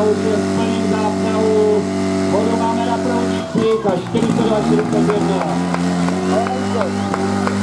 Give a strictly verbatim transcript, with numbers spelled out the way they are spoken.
už je v plným zásahu. Vodu máme na proudnících a čtyřicet dva čtyřicet jedna.